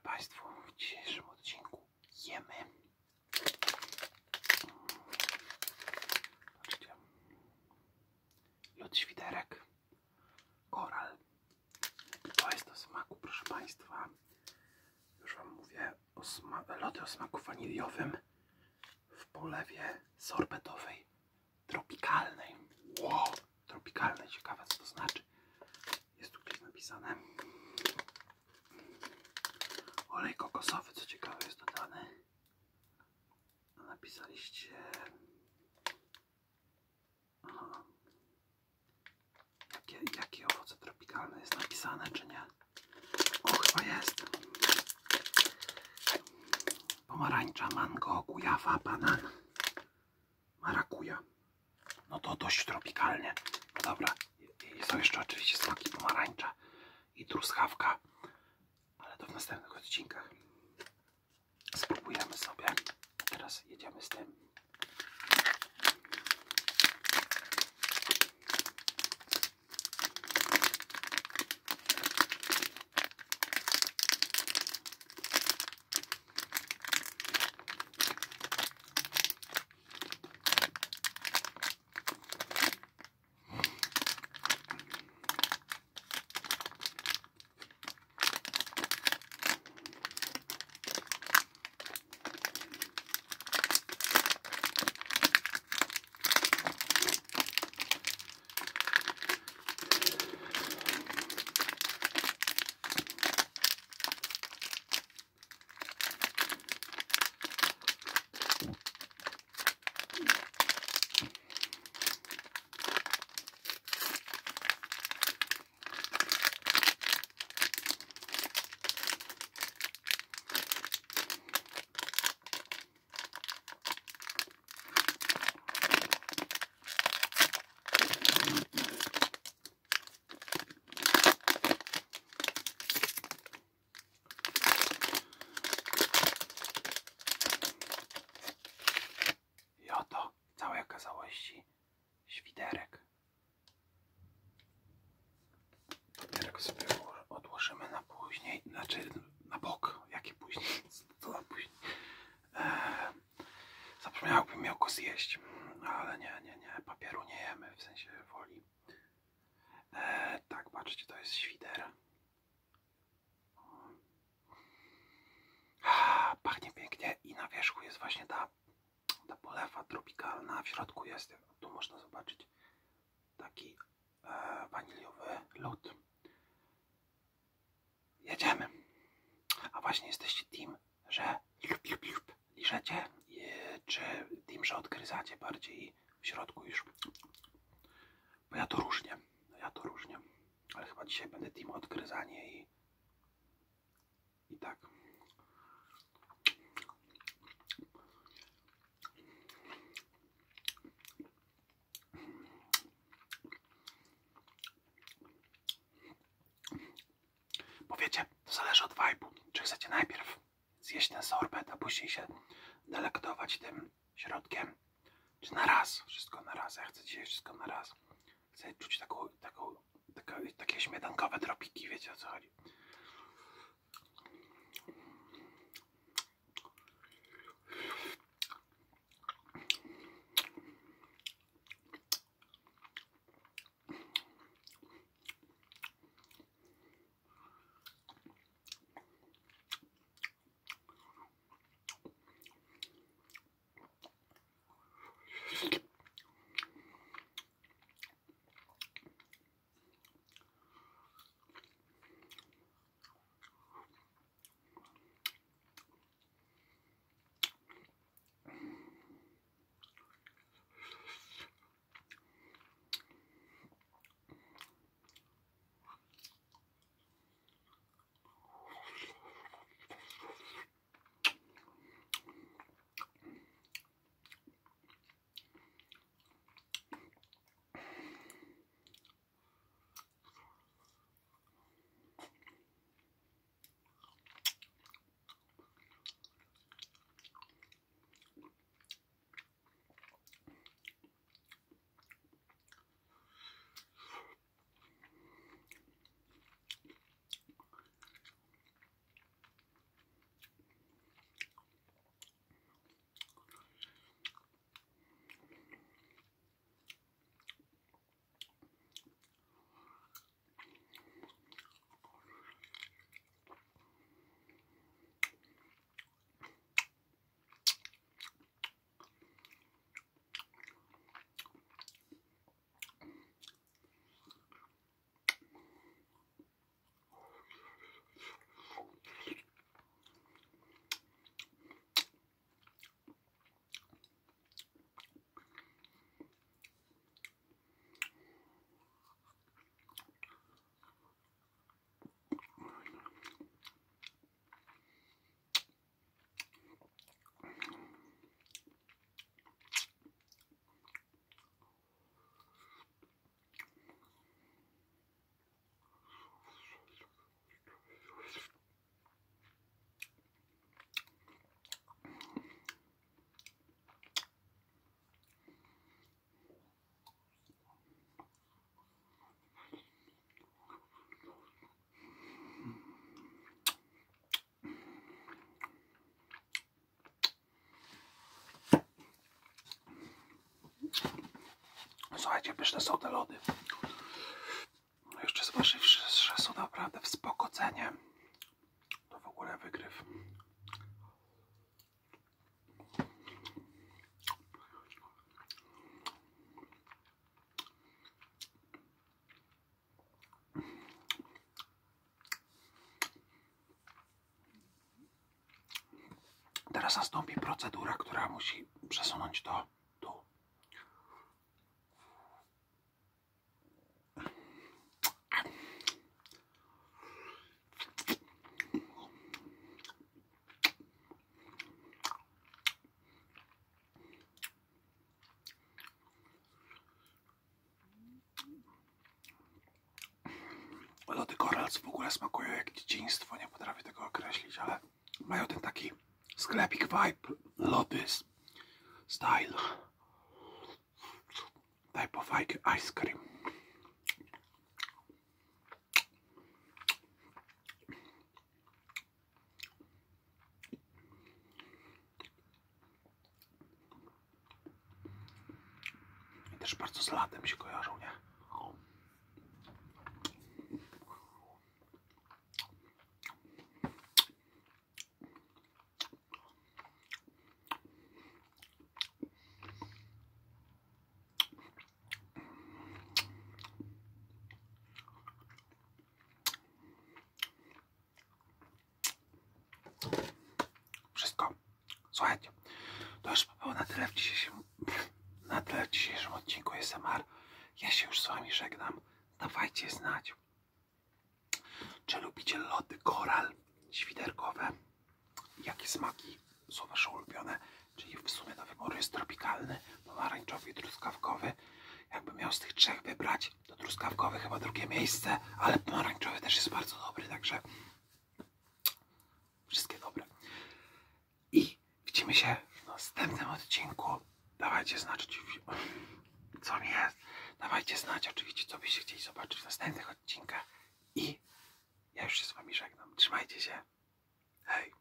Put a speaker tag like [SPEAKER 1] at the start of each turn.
[SPEAKER 1] Państwu, w dzisiejszym odcinku jemy. Patrzcie. Lód świderek, koral. To jest do smaku, proszę Państwa. Już Wam mówię, lody o smaku waniliowym w polewie sorbetowej, tropikalnej. Wow, tropikalnej, ciekawe co to znaczy. Jest tu gdzieś napisane. Olej kokosowy, co ciekawe, jest dodany. A napisaliście... Aha. Jakie owoce tropikalne jest napisane, czy nie? O, chyba jest. Pomarańcza, mango, gujawa, banan, marakuja. No to dość tropikalnie. No dobra, i są jeszcze oczywiście smaki pomarańcza i truskawka. Ale to w następnych odcinkach. Spróbujemy sobie. Teraz jedziemy z tym. Całości świderek. Papierek sobie odłożymy na później, znaczy na bok. Jakie później? Co na później? Zapomniałbym miał go zjeść, ale nie, papieru nie jemy, w sensie woli. Tak, patrzcie, to jest świder. Pachnie pięknie i na wierzchu jest właśnie ta polewa tropikalna, w środku jest, tu można zobaczyć, taki waniliowy lód. Jedziemy. A właśnie jesteście team, że liżecie, czy team, że odgryzacie bardziej w środku już? Bo ja to różnie, ale chyba dzisiaj będę team odgryzanie i tak. Bo wiecie, to zależy od vibe'u. Czy chcecie najpierw zjeść ten sorbet, a później się delektować tym środkiem, czy na raz, wszystko na raz. Ja chcę dzisiaj wszystko na raz. Chcę czuć takie śmietankowe tropiki, wiecie o co chodzi. Słuchajcie, pyszne są te lody. No jeszcze zważywszy, że są naprawdę w spoko cenie. To w ogóle wygryw. Teraz nastąpi procedura, która musi przesunąć to tu. Lody Corals w ogóle smakują jak dzieciństwo, nie potrafię tego określić, ale mają ten taki sklepik vibe, lody style, type of ice cream. I też bardzo z latem się kojarzą, nie? Wszystko. Słuchajcie, to już było na tyle w dzisiejszym odcinku ASMR. Ja się już z wami żegnam. Dawajcie znać, czy lubicie lody koral świderkowe. Jakie smaki są wasze ulubione? Czyli w sumie do wyboru jest tropikalny, pomarańczowy i truskawkowy. Jakbym miał z tych trzech wybrać, to truskawkowy chyba drugie miejsce, ale pomarańczowy też jest bardzo dobry, także wszystkie dobre. I widzimy się w następnym odcinku. Dawajcie znać, co mi jest. Dawajcie znać oczywiście, co byście chcieli zobaczyć w następnych odcinkach. I ja już się z wami żegnam. Trzymajcie się. Hej.